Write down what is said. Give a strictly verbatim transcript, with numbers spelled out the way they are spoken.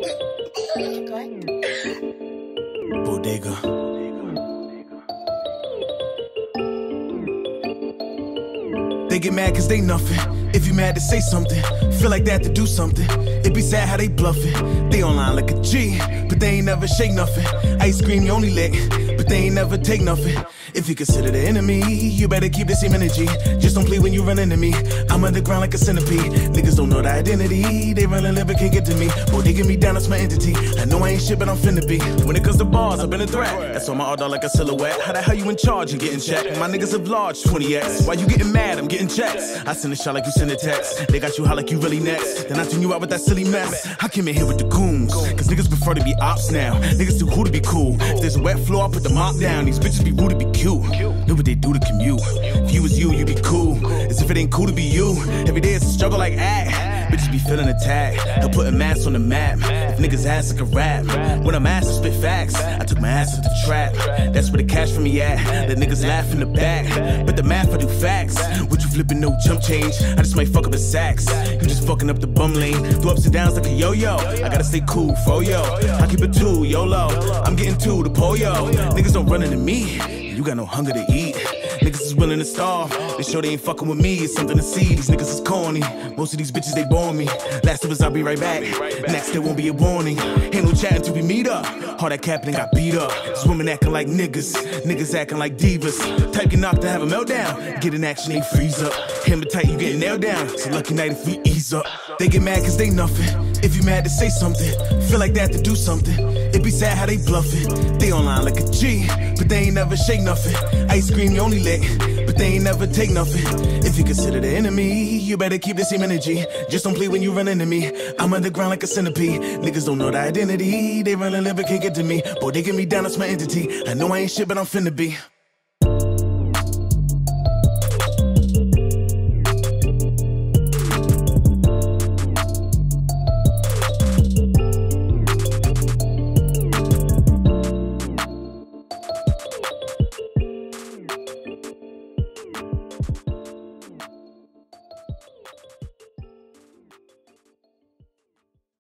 Bodega. They get mad cause they nothing. If you mad to say something, feel like they have to do something. It be sad how they bluffing. They online like a G, but they ain't never shake nothing. Ice cream you only lick, but they ain't never take nothing. If you consider the enemy, you better keep the same energy. Just don't play when you run into me. I'm underground like a centipede. Niggas don't know the identity. They run and live and can't get to me. Boy, they get me down, that's my entity. I know I ain't shit, but I'm finna be. When it comes to bars, I've been a threat. That's why my art like a silhouette. How the hell you in charge and getting checked? My niggas have large twenty X. Why you getting mad? I'm getting checks. I send a shot like you send a text. They got you hot like you really next. Then I turn you out with that silly mess. I came in here with the goons, cause niggas prefer to be ops now. Niggas too cool to be cool. If there's a wet floor, I put the mop down. These bitches be rude to be cute. Look what they do to commute. If you was you, you be cool. As if it ain't cool to be you. Every day it's a struggle like ah. Bitches be feeling attacked. They'll put a mask on the map. If niggas ass like a rap. When I'm asked to spit facts, I took my ass to the trap. That's where the cash for me at. The niggas laugh in the back. But the math I do facts. What you flipping, no jump change. I just might fuck up a sax. You just fucking up the bum lane. Do ups and downs like a yo-yo. I gotta stay cool, fo yo. I keep it two, YOLO. I'm getting two, the polio. Niggas don't run into me. You got no hunger to eat. Niggas is willing to starve. They show they ain't fucking with me. It's something to see. These niggas is corny. Most of these bitches, they bore me. Last of us, I'll be right back. Next, there won't be a warning. Ain't no chatting till we meet up. All that capping got beat up. These women acting like niggas. Niggas acting like divas. Type get knocked to have a meltdown. Get in action, they freeze up. Hammer tight, you getting nailed down. It's a lucky night if we ease up. They get mad cause they nothing. If you mad to say something, feel like they have to do something. It be sad how they bluffing. They online like a G, but they ain't never shake nothing. Ice cream you only lick, but they ain't never take nothing. If you consider the enemy, you better keep the same energy. Just don't play when you run into me. I'm underground like a centipede. Niggas don't know the identity. They run and live and can't get to me. Boy, they get me down, that's my entity. I know I ain't shit, but I'm finna be.